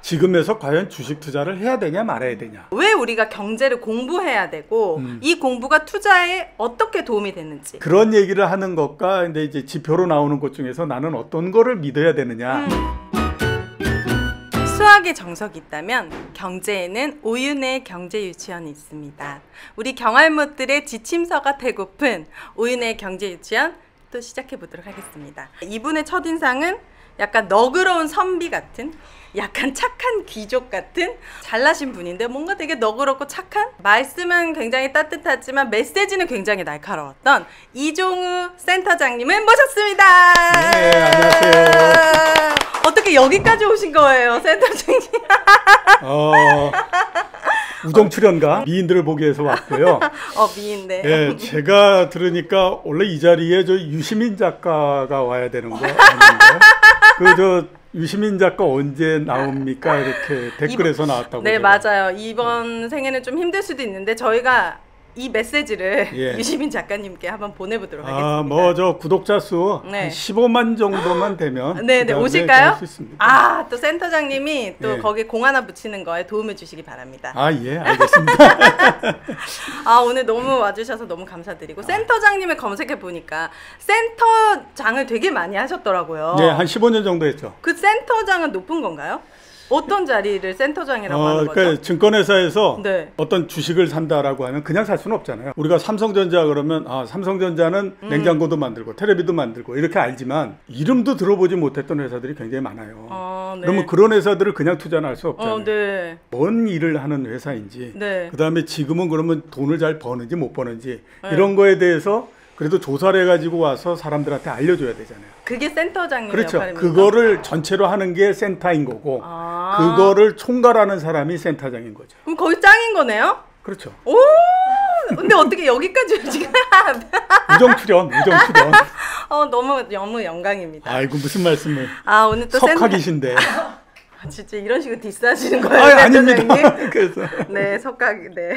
지금에서 과연 주식 투자를 해야 되냐 말아야 되냐. 왜 우리가 경제를 공부해야 되고 이 공부가 투자에 어떻게 도움이 되는지. 그런 얘기를 하는 것과 근데 이제 지표로 나오는 것 중에서 나는 어떤 거를 믿어야 되느냐. 수학의 정석이 있다면 경제에는 오윤의 경제유치원이 있습니다. 우리 경알못들의 지침서가 되고픈 오윤의 경제유치원 또 시작해 보도록 하겠습니다. 이분의 첫인상은 약간 너그러운 선비 같은, 약간 착한 귀족 같은 잘나신 분인데 뭔가 되게 너그럽고 착한, 말씀은 굉장히 따뜻하지만 메시지는 굉장히 날카로웠던 이종우 센터장님을 모셨습니다. 네, 안녕하세요. 어떻게 여기까지 오신 거예요, 센터장님? 우정 출연가 미인들을 보기 위해서 왔고요. 미인네. 네, 제가 들으니까 원래 이 자리에 저 유시민 작가가 와야 되는 거 아닌가요? 그 유시민 작가 언제 나옵니까? 이렇게 댓글에서 나왔다고. 네, 맞아요. 이번 생에는 좀 힘들 수도 있는데 저희가 이 메시지를 유시민 작가님께 한번 보내보도록 하겠습니다. 뭐 저 구독자 수 한 15만 정도만 되면 네네 오실까요? 아, 또 센터장님이 또 거기 공 하나 붙이는 거에 도움을 주시기 바랍니다. 아, 예, 알겠습니다. 오늘 너무 와주셔서 너무 감사드리고 센터장님을 검색해 보니까 센터장을 되게 많이 하셨더라고요. 네, 한 15년 정도 했죠. 그 센터장은 높은 건가요? 어떤 자리를 센터장이라고 하는 거죠? 그러니까 증권회사에서 네. 어떤 주식을 산다라고 하면 그냥 살 수는 없잖아요. 우리가 삼성전자 그러면 삼성전자는 냉장고도 만들고 텔레비도 만들고 이렇게 알지만 이름도 들어보지 못했던 회사들이 굉장히 많아요. 네. 그러면 그런 회사들을 그냥 투자는 할 수 없잖아요. 네. 뭔 일을 하는 회사인지, 네. 그다음에 지금은 그러면 돈을 잘 버는지 못 버는지 이런 거에 대해서 그래도 조사를 해가지고 와서 사람들한테 알려줘야 되잖아요. 그게 센터장님 그렇죠. 역할입니다. 그거를 전체로 하는 게 센터인 거고 그거를 총괄하는 사람이 센터장인 거죠. 그럼 거의 짱인 거네요? 그렇죠. 오! 근데 어떻게 여기까지 지금 우정 출연. 너무 영광입니다. 아이고 무슨 말씀을. 오늘 또 석학이신데. 진짜 이런 식으로 디스하시는 거예요? 아닙니다. 그래서. 네, 석학. 네.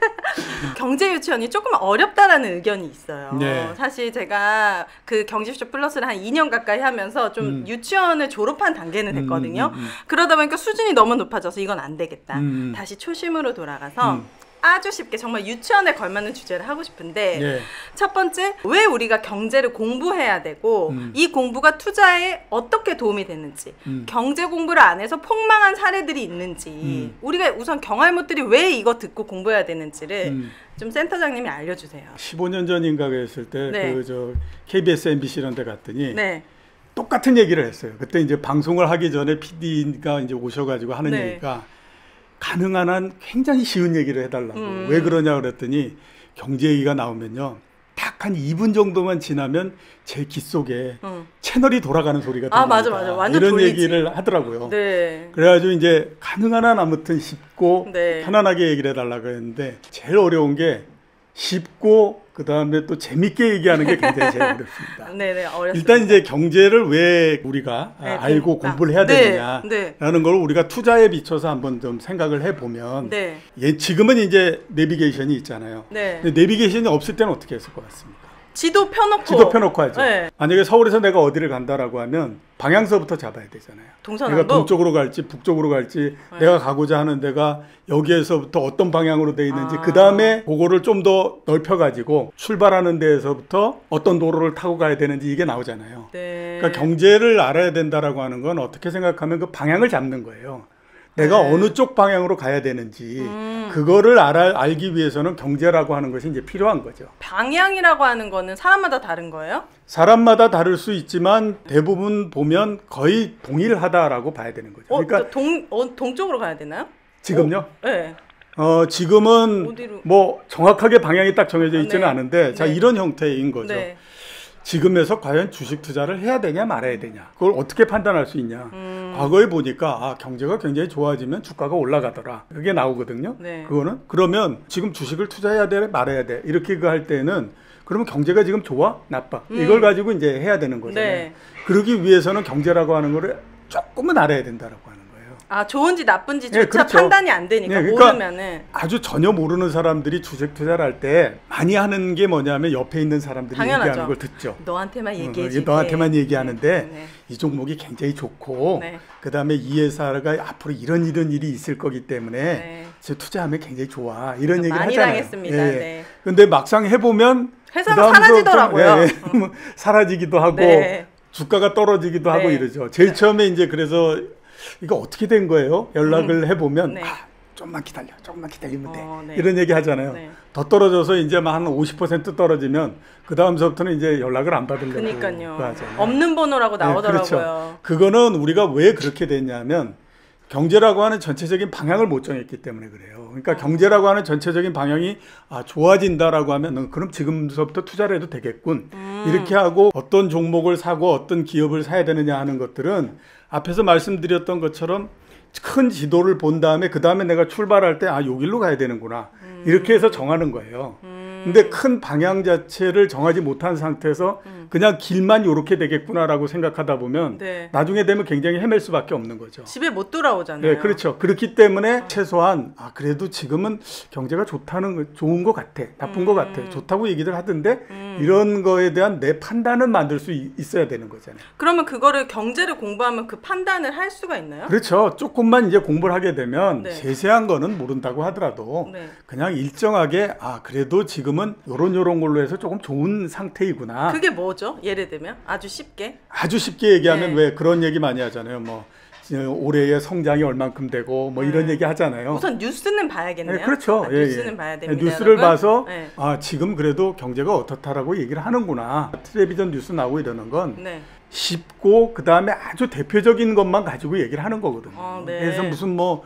경제 유치원이 조금 어렵다라는 의견이 있어요. 네. 사실 제가 그 경제쇼 플러스를 한 2년 가까이 하면서 좀 유치원을 졸업한 단계는 됐거든요. 그러다 보니까 수준이 너무 높아져서 이건 안 되겠다. 다시 초심으로 돌아가서 아주 쉽게 정말 유치원에 걸맞는 주제를 하고 싶은데 첫 번째, 왜 우리가 경제를 공부해야 되고 이 공부가 투자에 어떻게 도움이 되는지, 경제 공부를 안 해서 폭망한 사례들이 있는지, 우리가 우선 경알못들이 왜 이거 듣고 공부해야 되는지를 좀 센터장님이 알려주세요. 15년 전인가 그랬을 때 그 KBS, MBC 이런 데 갔더니 똑같은 얘기를 했어요. 그때 이제 방송을 하기 전에 PD가 이제 오셔가지고 하는 얘기가 가능한 한 굉장히 쉬운 얘기를 해달라고. 왜 그러냐 그랬더니 경제 얘기가 나오면요 딱 한 2분 정도만 지나면 제 귀 속에 채널이 돌아가는 소리가 들립니다. 맞아. 완전 이런 돌리지. 얘기를 하더라고요. 네. 그래가지고 이제 가능한 한 아무튼 쉽고 편안하게 얘기를 해달라고 했는데 제일 어려운 게 쉽고 그 다음에 또 재밌게 얘기하는 게 굉장히 제일 어렵습니다. 네네, 어렵습니다. 일단 이제 경제를 왜 우리가 알고 공부를 해야 되느냐라는 걸 우리가 투자에 비춰서 한번 좀 생각을 해보면 지금은 이제 내비게이션이 있잖아요. 근데 내비게이션이 없을 때는 어떻게 했을 것 같습니까? 지도 펴놓고 하죠. 만약에 서울에서 내가 어디를 간다라고 하면 방향서부터 잡아야 되잖아요. 동서남북? 내가 동쪽으로 갈지 북쪽으로 갈지 내가 가고자 하는 데가 여기에서부터 어떤 방향으로 돼 있는지 그 다음에 그거를 좀 더 넓혀가지고 출발하는 데에서부터 어떤 도로를 타고 가야 되는지 이게 나오잖아요. 그러니까 경제를 알아야 된다라고 하는 건 어떻게 생각하면 그 방향을 잡는 거예요. 내가 어느 쪽 방향으로 가야 되는지 그거를 알기 위해서는 경제라고 하는 것이 이제 필요한 거죠. 방향이라고 하는 거는 사람마다 다른 거예요? 사람마다 다를 수 있지만 대부분 보면 거의 동일하다라고 봐야 되는 거죠. 그러니까 동쪽으로 가야 되나요? 지금요? 네. 지금은 어디로? 뭐 정확하게 방향이 딱 정해져 있지는 않은데 자 이런 형태인 거죠. 지금에서 과연 주식 투자를 해야 되냐 말아야 되냐 그걸 어떻게 판단할 수 있냐. 과거에 보니까 경제가 굉장히 좋아지면 주가가 올라가더라 그게 나오거든요. 그거는 그러면 지금 주식을 투자해야 돼 말아야 돼 이렇게 할 때는 그러면 경제가 지금 좋아 나빠 이걸 가지고 이제 해야 되는 거잖아요. 그러기 위해서는 경제라고 하는 거를 조금은 알아야 된다라고 하는 거예요. 아, 좋은지 나쁜지조차 네, 그렇죠. 판단이 안 되니까 네, 그러니까 모르면은. 아주 전혀 모르는 사람들이 주식 투자를 할 때 많이 하는 게 뭐냐면 옆에 있는 사람들이 당연하죠. 얘기하는 걸 듣죠. 너한테만 얘기해 줄게. 너한테만 얘기하는데 네. 이 종목이 굉장히 좋고 네. 그다음에 이 회사가 앞으로 이런 일이 있을 거기 때문에 네. 투자하면 굉장히 좋아. 이런 얘기를 많이 하잖아요. 당했습니다. 예. 네. 근데 막상 해보면 회사가 사라지더라고요. 사라지기도 하고 네. 주가가 떨어지기도 하고 네. 이러죠. 제일 처음에 이제 그래서 이거 어떻게 된 거예요? 연락을 해보면 네. 조금만 기다리면 돼. 네. 이런 얘기 하잖아요. 네. 더 떨어져서 이제 한 50% 떨어지면 그 다음서부터는 이제 연락을 안 받으려고 그러니까요. 하잖아요. 없는 번호라고 나오더라고요. 네, 그렇죠. 그거는 우리가 왜 그렇게 됐냐면 경제라고 하는 전체적인 방향을 못 정했기 때문에 그래요. 그러니까 경제라고 하는 전체적인 방향이 좋아진다라고 하면 그럼 지금부터 투자를 해도 되겠군. 이렇게 하고 어떤 종목을 사고 어떤 기업을 사야 되느냐 하는 것들은 앞에서 말씀드렸던 것처럼 큰 지도를 본 다음에 그 다음에 내가 출발할 때 요 길로 가야 되는구나. 이렇게 해서 정하는 거예요. 근데 큰 방향 자체를 정하지 못한 상태에서 그냥 길만 요렇게 되겠구나라고 생각하다 보면 네. 나중에 되면 굉장히 헤맬 수밖에 없는 거죠. 집에 못 돌아오잖아요. 네, 그렇죠. 그렇기 때문에 최소한 그래도 지금은 경제가 좋은 것 같아. 나쁜 것 같아. 좋다고 얘기들 하던데 이런 거에 대한 내 판단은 만들 수 있어야 되는 거잖아요. 그러면 그거를 경제를 공부하면 그 판단을 할 수가 있나요? 그렇죠. 조금만 이제 공부를 하게 되면 네. 세세한 거는 모른다고 하더라도 네. 그냥 일정하게 그래도 지금은 요런 걸로 해서 조금 좋은 상태이구나. 그게 뭐죠? 예를 들면 아주 쉽게 얘기하면 네. 왜 그런 얘기 많이 하잖아요. 뭐 올해의 성장이 얼만큼 되고 뭐 이런 얘기 하잖아요. 우선 뉴스는 봐야겠네요. 네, 그렇죠. 뉴스는 봐야 됩니다. 뉴스를 여러분. 봐서 네. 지금 그래도 경제가 어떻다라고 얘기를 하는구나. 텔레비전 뉴스 나오고 이러는 건 네. 쉽고 그다음에 아주 대표적인 것만 가지고 얘기를 하는 거거든요. 네. 그래서 무슨 뭐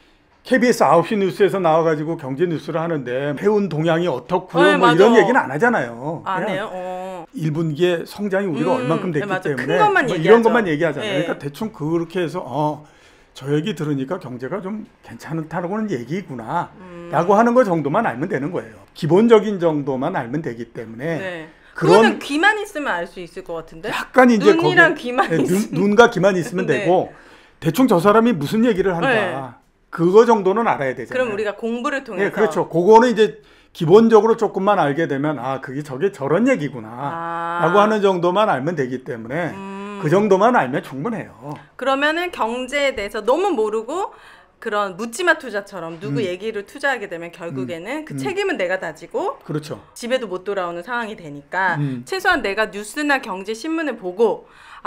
KBS 9시 뉴스에서 나와가지고 경제 뉴스를 하는데 해운 동향이 어떻고요 네, 뭐 맞아. 이런 얘기는 안 하잖아요. 안 그냥 해요? 1분기에 성장이 우리가 얼만큼 됐기 맞아. 때문에 큰 것만 뭐 이런 얘기하죠. 것만 얘기하잖아요. 네. 그러니까 대충 그렇게 해서 저 얘기 들으니까 경제가 좀 괜찮다는 얘기구나 라고 하는 거 정도만 알면 되는 거예요. 기본적인 정도만 알면 되기 때문에 네. 그거는 귀만 있으면 알 수 있을 것 같은데? 약간 이제 눈이랑 귀만 눈과 귀만 있으면 네. 되고 대충 저 사람이 무슨 얘기를 한다. 네. 그거 정도는 알아야 되잖아요. 그럼 우리가 공부를 통해서 네, 그렇죠. 그거는 이제 기본적으로 조금만 알게 되면 저게 저런 얘기구나 라고 하는 정도만 알면 되기 때문에 그 정도만 알면 충분해요. 그러면은 경제에 대해서 너무 모르고 그런 묻지마 투자처럼 누구 얘기를 투자하게 되면 결국에는 그 책임은 내가 다지고 그렇죠. 집에도 못 돌아오는 상황이 되니까 최소한 내가 뉴스나 경제 신문을 보고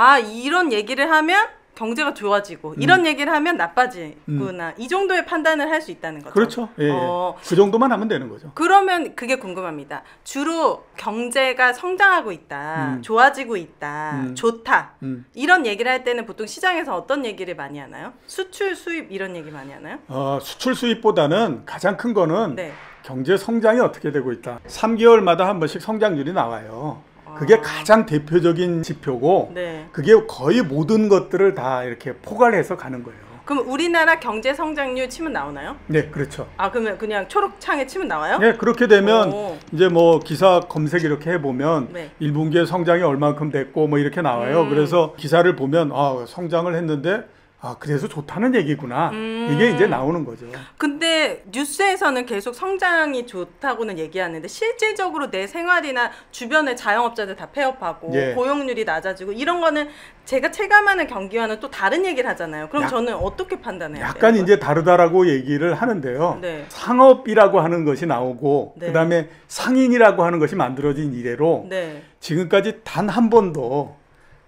이런 얘기를 하면 경제가 좋아지고 이런 얘기를 하면 나빠지구나 이 정도의 판단을 할 수 있다는 거죠. 그렇죠. 예. 그 정도만 하면 되는 거죠. 그러면 그게 궁금합니다. 주로 경제가 성장하고 있다, 좋아지고 있다, 좋다 이런 얘기를 할 때는 보통 시장에서 어떤 얘기를 많이 하나요? 수출, 수입 이런 얘기 많이 하나요? 수출 수입보다는 가장 큰 거는 네. 경제 성장이 어떻게 되고 있다. 3개월마다 한 번씩 성장률이 나와요. 그게 가장 대표적인 지표고 네. 그게 거의 모든 것들을 다 이렇게 포괄해서 가는 거예요. 그럼 우리나라 경제 성장률 치면 나오나요? 네, 그렇죠. 그러면 그냥 초록창에 치면 나와요? 네, 그렇게 되면 이제 뭐 기사 검색 이렇게 해보면 네. 1분기에 성장이 얼만큼 됐고 뭐 이렇게 나와요. 그래서 기사를 보면 성장을 했는데 그래서 좋다는 얘기구나. 이게 이제 나오는 거죠. 근데 뉴스에서는 계속 성장이 좋다고는 얘기하는데 실질적으로 내 생활이나 주변의 자영업자들 다 폐업하고 예. 고용률이 낮아지고 이런 거는 제가 체감하는 경기와는 또 다른 얘기를 하잖아요. 그럼 저는 어떻게 판단해야 돼요? 약간 이제 다르다라고 얘기를 하는데요. 네. 상업이라고 하는 것이 나오고 네. 그다음에 상인이라고 하는 것이 만들어진 이래로 네. 지금까지 단 한 번도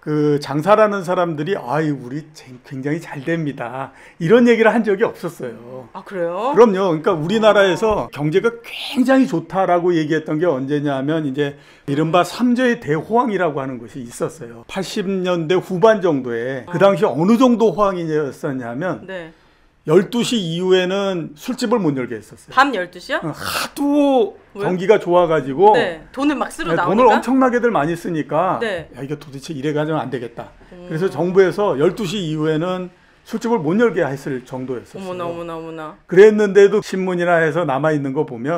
그 장사라는 사람들이 우리 굉장히 잘 됩니다. 이런 얘기를 한 적이 없었어요. 그래요? 그럼요. 그러니까 우리나라에서 경제가 굉장히 좋다라고 얘기했던 게 언제냐면 이제 이른바 삼저의 대호황이라고 하는 것이 있었어요. 80년대 후반 정도에 그 당시 어느 정도 호황이었었냐면 네. 12시 이후에는 술집을 못 열게 했었어요. 밤 12시요? 하도 왜요? 경기가 좋아가지고 네. 돈을 막 쓰러 나오니까? 돈을 엄청나게들 많이 쓰니까 네. 이게 도대체 이래 가지고는 안 되겠다. 그래서 정부에서 12시 이후에는 술집을 못 열게 했을 정도였었어요. 어머나. 그랬는데도 신문이나 해서 남아있는 거 보면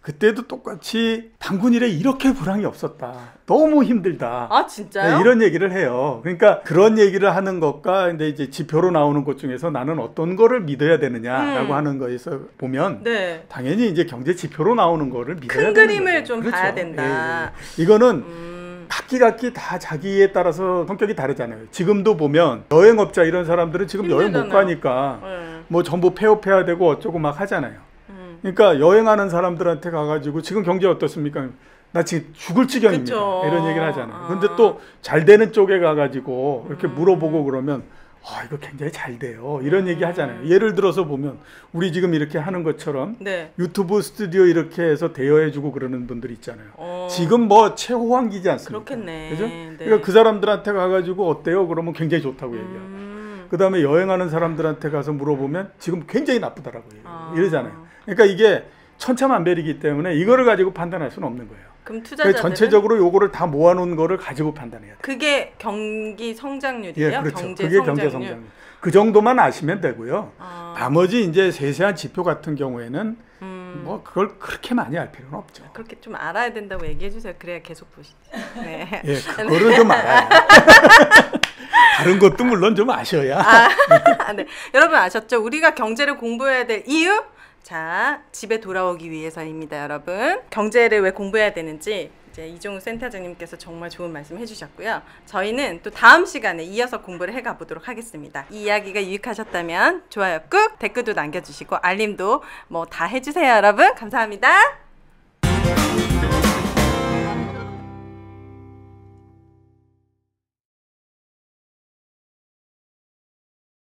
그때도 똑같이 단군일에 이렇게 불황이 없었다. 너무 힘들다. 아, 진짜요? 네, 이런 얘기를 해요. 그러니까 그런 얘기를 하는 것과 근데 이제 지표로 나오는 것 중에서 나는 어떤 거를 믿어야 되느냐라고 하는 거에서 보면 네. 당연히 이제 경제 지표로 나오는 거를 믿어야 큰 되는 그림을 거죠. 좀 그렇죠. 봐야 된다. 예, 예. 이거는 각기 다 자기에 따라서 성격이 다르잖아요. 지금도 보면 여행업자 이런 사람들은 지금 여행 못 힘들잖아요. 가니까 네. 뭐 전부 폐업해야 되고 어쩌고 막 하잖아요. 그러니까 여행하는 사람들한테 가가지고 지금 경제 어떻습니까? 나 지금 죽을 지경입니다. 그쵸. 이런 얘기를 하잖아요. 근데 또 잘 되는 쪽에 가가지고 이렇게 물어보고 그러면 이거 굉장히 잘 돼요. 이런 얘기 하잖아요. 예를 들어서 보면 우리 지금 이렇게 하는 것처럼 네. 유튜브 스튜디오 이렇게 해서 대여해주고 그러는 분들 있잖아요. 지금 뭐 최호황기지 않습니까? 그렇겠네. 그죠? 네. 그러니까 그 사람들한테 가가지고 어때요? 그러면 굉장히 좋다고 얘기하고. 그 다음에 여행하는 사람들한테 가서 물어보면 지금 굉장히 나쁘다라고 이러잖아요. 그러니까 이게 천차만별이기 때문에 이거를 가지고 판단할 수는 없는 거예요. 그럼 투자자들은 전체적으로 요거를 다 모아놓은 거를 가지고 판단해야 돼요. 그게 경기 성장률이에요? 예, 그렇죠. 경제 그게 경제 성장률? 성장률. 그 정도만 아시면 되고요. 나머지 이제 세세한 지표 같은 경우에는 뭐 그걸 그렇게 많이 알 필요는 없죠. 그렇게 좀 알아야 된다고 얘기해 주세요. 그래야 계속 보시죠. 네. 예, 그거를 좀 알아요. 다른 것도 물론 좀 아셔야. 네. 여러분 아셨죠? 우리가 경제를 공부해야 될 이유? 자, 집에 돌아오기 위해서입니다, 여러분. 경제를 왜 공부해야 되는지 이제 이종우 센터장님께서 정말 좋은 말씀 해주셨고요. 저희는 또 다음 시간에 이어서 공부를 해가 보도록 하겠습니다. 이 이야기가 유익하셨다면 좋아요 꾹, 댓글도 남겨주시고 알림도 뭐 다 해주세요, 여러분. 감사합니다.